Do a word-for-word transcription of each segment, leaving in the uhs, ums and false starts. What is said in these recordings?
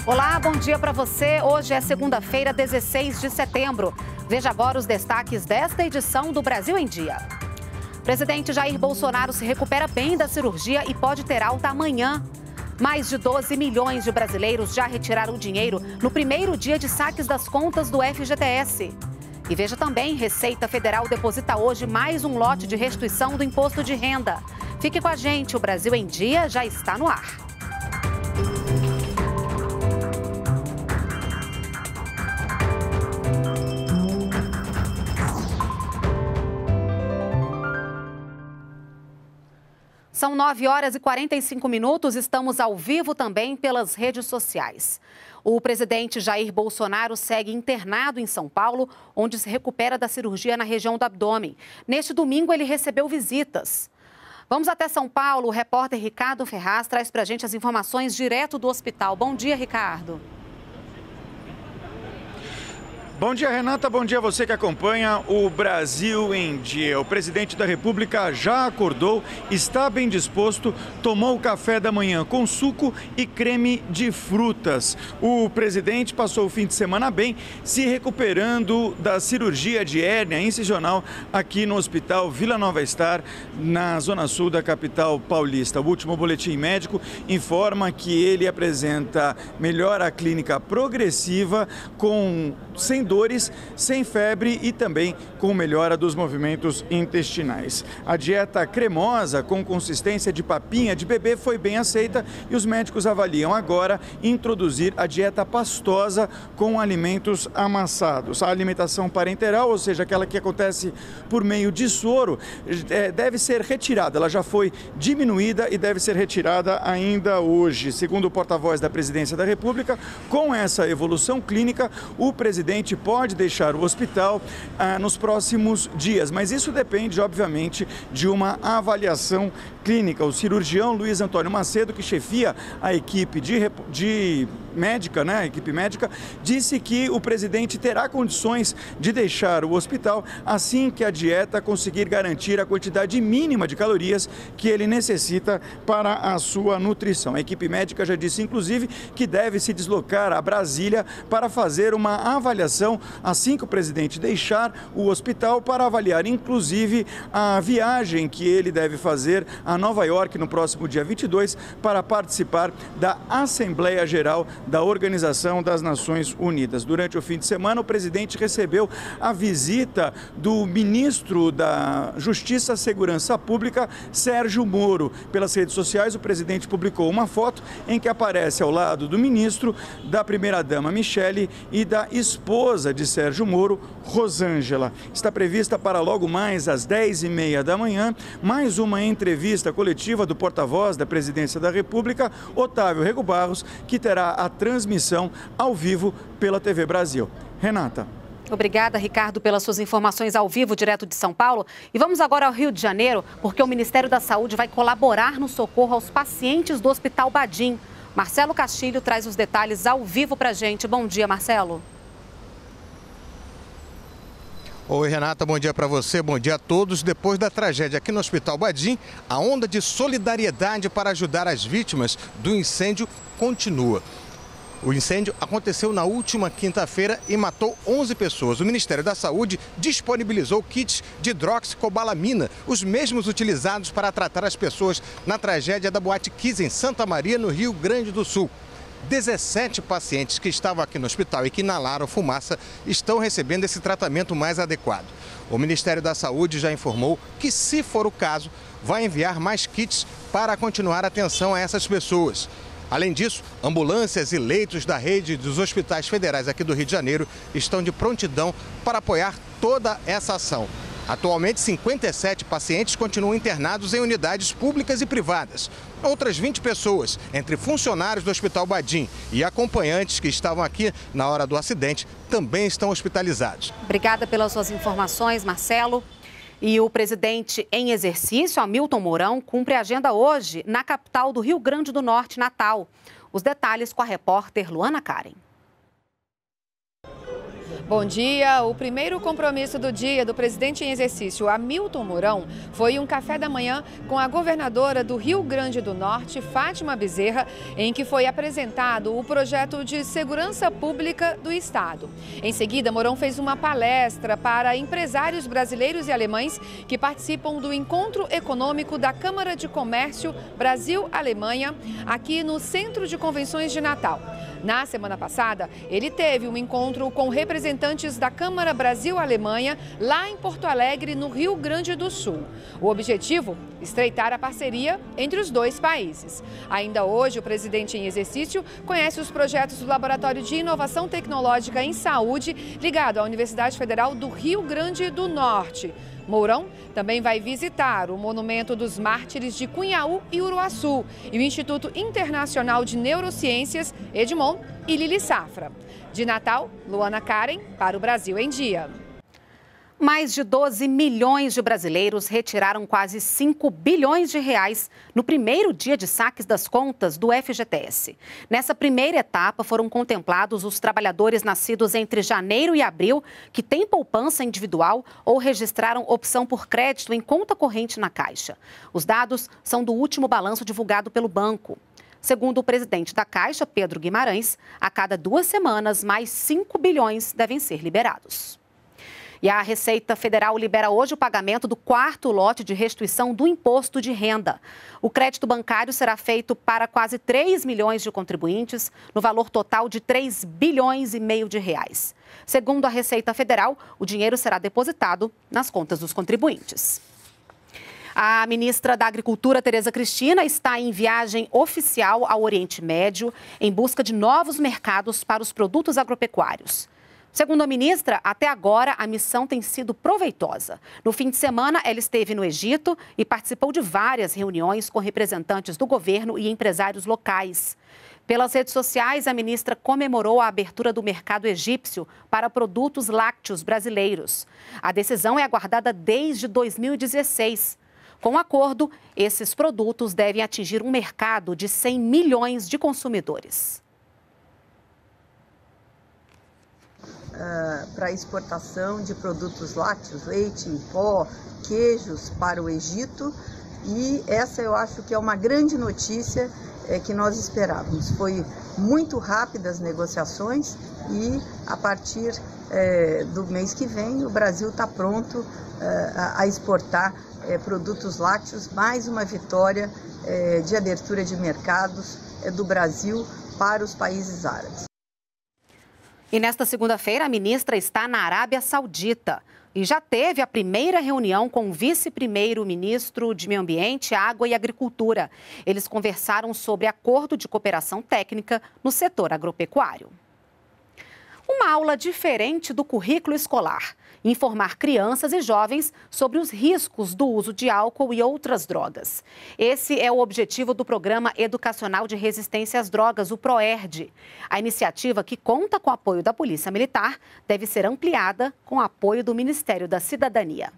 Olá, bom dia para você. Hoje é segunda-feira, dezesseis de setembro. Veja agora os destaques desta edição do Brasil em Dia. Presidente Jair Bolsonaro se recupera bem da cirurgia e pode ter alta amanhã. Mais de doze milhões de brasileiros já retiraram dinheiro no primeiro dia de saques das contas do F G T S. E veja também, Receita Federal deposita hoje mais um lote de restituição do imposto de renda. Fique com a gente, o Brasil em Dia já está no ar. São nove horas e quarenta e cinco minutos, estamos ao vivo também pelas redes sociais. O presidente Jair Bolsonaro segue internado em São Paulo, onde se recupera da cirurgia na região do abdômen. Neste domingo, ele recebeu visitas. Vamos até São Paulo, o repórter Ricardo Ferraz traz para a gente as informações direto do hospital. Bom dia, Ricardo. Bom dia, Renata. Bom dia a você que acompanha o Brasil em Dia. O presidente da República já acordou, está bem disposto, tomou o café da manhã com suco e creme de frutas. O presidente passou o fim de semana bem, se recuperando da cirurgia de hérnia incisional aqui no Hospital Vila Nova Star, na zona sul da capital paulista. O último boletim médico informa que ele apresenta melhora clínica progressiva com sem dores, sem febre e também com melhora dos movimentos intestinais. A dieta cremosa com consistência de papinha de bebê foi bem aceita e os médicos avaliam agora introduzir a dieta pastosa com alimentos amassados. A alimentação parenteral, ou seja, aquela que acontece por meio de soro, deve ser retirada. Ela já foi diminuída e deve ser retirada ainda hoje. Segundo o porta-voz da Presidência da República, com essa evolução clínica, o presidente pode deixar o hospital ah, nos próximos dias, mas isso depende, obviamente, de uma avaliação clínica. O cirurgião Luiz Antônio Macedo, que chefia a equipe de, de médica, né, a equipe médica, disse que o presidente terá condições de deixar o hospital assim que a dieta conseguir garantir a quantidade mínima de calorias que ele necessita para a sua nutrição. A equipe médica já disse, inclusive, que deve se deslocar a Brasília para fazer uma avaliação assim que o presidente deixar o hospital, para avaliar, inclusive, a viagem que ele deve fazer a Nova York no próximo dia vinte e dois para participar da Assembleia Geral da Organização das Nações Unidas. Durante o fim de semana, o presidente recebeu a visita do ministro da Justiça e Segurança Pública, Sérgio Moro. Pelas redes sociais, o presidente publicou uma foto em que aparece ao lado do ministro, da primeira-dama Michele e da esposa de Sérgio Moro, Rosângela. Está prevista para logo mais às dez e meia da manhã, mais uma entrevista coletiva do porta-voz da Presidência da República, Otávio Rego Barros, que terá a transmissão ao vivo pela T V Brasil. Renata. Obrigada, Ricardo, pelas suas informações ao vivo, direto de São Paulo. E vamos agora ao Rio de Janeiro, porque o Ministério da Saúde vai colaborar no socorro aos pacientes do Hospital Badim. Marcelo Castilho traz os detalhes ao vivo para a gente. Bom dia, Marcelo. Oi, Renata, bom dia para você, bom dia a todos. Depois da tragédia aqui no Hospital Badim, a onda de solidariedade para ajudar as vítimas do incêndio continua. O incêndio aconteceu na última quinta-feira e matou onze pessoas. O Ministério da Saúde disponibilizou kits de hidroxicobalamina, os mesmos utilizados para tratar as pessoas na tragédia da Boate Kiss em Santa Maria, no Rio Grande do Sul. dezessete pacientes que estavam aqui no hospital e que inalaram fumaça estão recebendo esse tratamento mais adequado. O Ministério da Saúde já informou que, se for o caso, vai enviar mais kits para continuar a atenção a essas pessoas. Além disso, ambulâncias e leitos da rede dos hospitais federais aqui do Rio de Janeiro estão de prontidão para apoiar toda essa ação. Atualmente, cinquenta e sete pacientes continuam internados em unidades públicas e privadas. Outras vinte pessoas, entre funcionários do Hospital Badim e acompanhantes que estavam aqui na hora do acidente, também estão hospitalizados. Obrigada pelas suas informações, Marcelo. E o presidente em exercício, Hamilton Mourão, cumpre a agenda hoje na capital do Rio Grande do Norte, Natal. Os detalhes com a repórter Luana Karen. Bom dia. O primeiro compromisso do dia do presidente em exercício, Hamilton Mourão, foi um café da manhã com a governadora do Rio Grande do Norte, Fátima Bezerra, em que foi apresentado o projeto de segurança pública do estado. Em seguida, Mourão fez uma palestra para empresários brasileiros e alemães que participam do Encontro Econômico da Câmara de Comércio Brasil-Alemanha, aqui no Centro de Convenções de Natal. Na semana passada, ele teve um encontro com representantes da Câmara Brasil-Alemanha, lá em Porto Alegre, no Rio Grande do Sul. O objetivo? Estreitar a parceria entre os dois países. Ainda hoje, o presidente em exercício conhece os projetos do Laboratório de Inovação Tecnológica em Saúde, ligado à Universidade Federal do Rio Grande do Norte. Mourão também vai visitar o Monumento dos Mártires de Cunhaú e Uruaçu e o Instituto Internacional de Neurociências, Edmond e Lili Safra. De Natal, Luana Karen, para o Brasil em Dia. Mais de doze milhões de brasileiros retiraram quase cinco bilhões de reais no primeiro dia de saques das contas do F G T S. Nessa primeira etapa foram contemplados os trabalhadores nascidos entre janeiro e abril que têm poupança individual ou registraram opção por crédito em conta corrente na Caixa. Os dados são do último balanço divulgado pelo banco. Segundo o presidente da Caixa, Pedro Guimarães, a cada duas semanas mais cinco bilhões devem ser liberados. E a Receita Federal libera hoje o pagamento do quarto lote de restituição do imposto de renda. O crédito bancário será feito para quase três milhões de contribuintes, no valor total de três bilhões e meio de reais. Segundo a Receita Federal, o dinheiro será depositado nas contas dos contribuintes. A ministra da Agricultura, Tereza Cristina, está em viagem oficial ao Oriente Médio em busca de novos mercados para os produtos agropecuários. Segundo a ministra, até agora a missão tem sido proveitosa. No fim de semana, ela esteve no Egito e participou de várias reuniões com representantes do governo e empresários locais. Pelas redes sociais, a ministra comemorou a abertura do mercado egípcio para produtos lácteos brasileiros. A decisão é aguardada desde dois mil e dezesseis. Com o acordo, esses produtos devem atingir um mercado de cem milhões de consumidores. Uh, para exportação de produtos lácteos, leite em pó, queijos para o Egito, e essa eu acho que é uma grande notícia é, que nós esperávamos. Foi muito rápida as negociações e a partir é, do mês que vem o Brasil está pronto é, a, a exportar é, produtos lácteos, mais uma vitória é, de abertura de mercados é, do Brasil para os países árabes. E nesta segunda-feira, a ministra está na Arábia Saudita e já teve a primeira reunião com o vice-primeiro-ministro de Meio Ambiente, Água e Agricultura. Eles conversaram sobre acordo de cooperação técnica no setor agropecuário. Uma aula diferente do currículo escolar. Informar crianças e jovens sobre os riscos do uso de álcool e outras drogas. Esse é o objetivo do Programa Educacional de Resistência às Drogas, o PROERD. A iniciativa, que conta com o apoio da Polícia Militar, deve ser ampliada com o apoio do Ministério da Cidadania.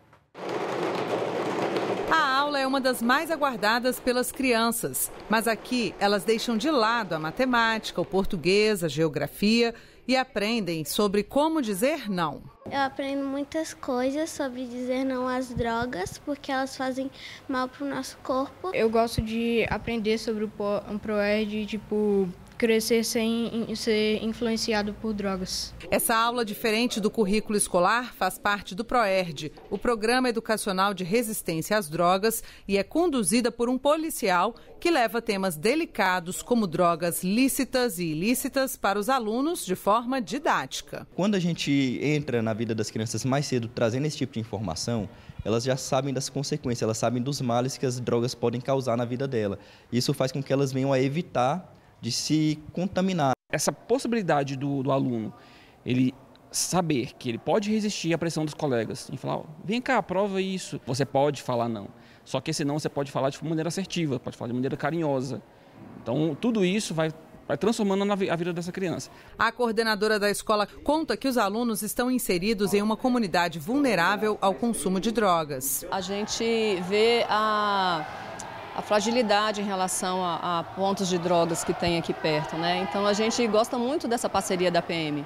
A aula é uma das mais aguardadas pelas crianças, mas aqui elas deixam de lado a matemática, o português, a geografia e aprendem sobre como dizer não. Eu aprendo muitas coisas sobre dizer não às drogas, porque elas fazem mal para o nosso corpo. Eu gosto de aprender sobre o PROERD, tipo, crescer sem ser influenciado por drogas. Essa aula, diferente do currículo escolar, faz parte do PROERD, o Programa Educacional de Resistência às Drogas, e é conduzida por um policial que leva temas delicados como drogas lícitas e ilícitas para os alunos de forma didática. Quando a gente entra na vida das crianças mais cedo trazendo esse tipo de informação, elas já sabem das consequências, elas sabem dos males que as drogas podem causar na vida dela. Isso faz com que elas venham a evitar de se contaminar. Essa possibilidade do, do aluno, ele saber que ele pode resistir à pressão dos colegas e falar, oh, vem cá, prova isso. Você pode falar não, só que esse não você pode falar de maneira assertiva, pode falar de maneira carinhosa. Então, tudo isso vai, vai transformando a vida dessa criança. A coordenadora da escola conta que os alunos estão inseridos em uma comunidade vulnerável ao consumo de drogas. A gente vê a... a fragilidade em relação a, a pontos de drogas que tem aqui perto, né? Então a gente gosta muito dessa parceria da P M,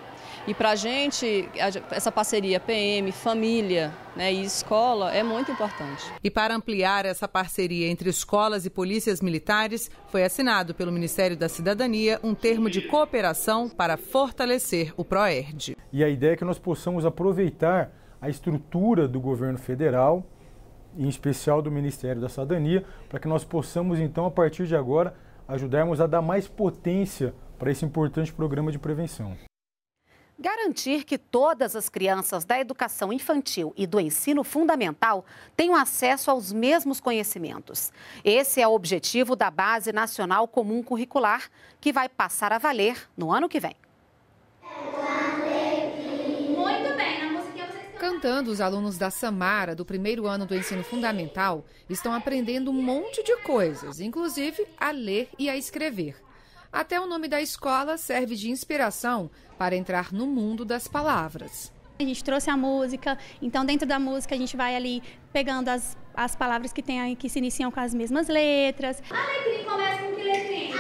E para a gente, essa parceria P M, família, né, e escola é muito importante. E para ampliar essa parceria entre escolas e polícias militares, foi assinado pelo Ministério da Cidadania um termo de cooperação para fortalecer o PROERD. E a ideia é que nós possamos aproveitar a estrutura do governo federal, em especial do Ministério da Cidadania, para que nós possamos, então, a partir de agora, ajudarmos a dar mais potência para esse importante programa de prevenção. Garantir que todas as crianças da educação infantil e do ensino fundamental tenham acesso aos mesmos conhecimentos. Esse é o objetivo da Base Nacional Comum Curricular, que vai passar a valer no ano que vem. Cantando, os alunos da Samara, do primeiro ano do ensino fundamental, estão aprendendo um monte de coisas, inclusive a ler e a escrever. Até o nome da escola serve de inspiração para entrar no mundo das palavras. A gente trouxe a música, então dentro da música a gente vai ali pegando as, as palavras que, tem, que se iniciam com as mesmas letras. Alecrim começa com que letrinha?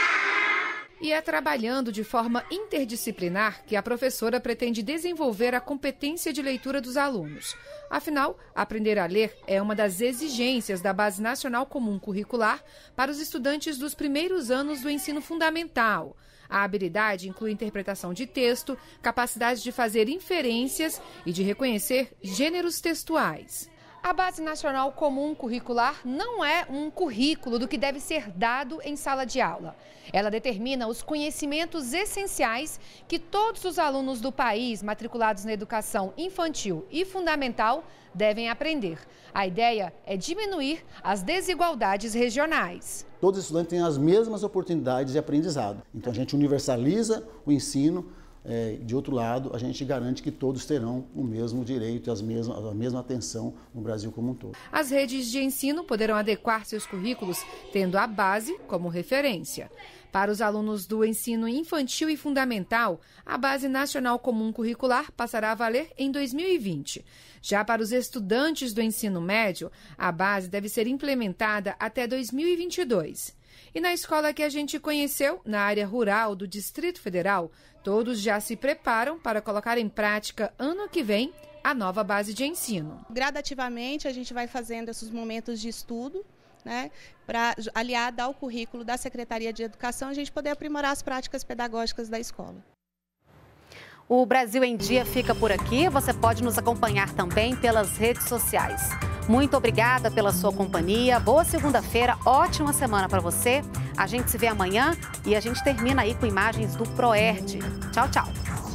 E é trabalhando de forma interdisciplinar que a professora pretende desenvolver a competência de leitura dos alunos. Afinal, aprender a ler é uma das exigências da Base Nacional Comum Curricular para os estudantes dos primeiros anos do ensino fundamental. A habilidade inclui interpretação de texto, capacidade de fazer inferências e de reconhecer gêneros textuais. A Base Nacional Comum Curricular não é um currículo do que deve ser dado em sala de aula. Ela determina os conhecimentos essenciais que todos os alunos do país matriculados na educação infantil e fundamental devem aprender. A ideia é diminuir as desigualdades regionais. Todos os estudantes têm as mesmas oportunidades de aprendizado. Então a gente universaliza o ensino. É, de outro lado, a gente garante que todos terão o mesmo direito e as mesmas, a mesma atenção no Brasil como um todo. As redes de ensino poderão adequar seus currículos tendo a base como referência. Para os alunos do ensino infantil e fundamental, a Base Nacional Comum Curricular passará a valer em dois mil e vinte. Já para os estudantes do ensino médio, a base deve ser implementada até dois mil e vinte e dois. E na escola que a gente conheceu, na área rural do Distrito Federal, todos já se preparam para colocar em prática ano que vem a nova base de ensino. Gradativamente a gente vai fazendo esses momentos de estudo, né, para aliado ao currículo da Secretaria de Educação, a gente poder aprimorar as práticas pedagógicas da escola. O Brasil em Dia fica por aqui. Você pode nos acompanhar também pelas redes sociais. Muito obrigada pela sua companhia. Boa segunda-feira, ótima semana para você. A gente se vê amanhã e a gente termina aí com imagens do PROERD. Tchau, tchau.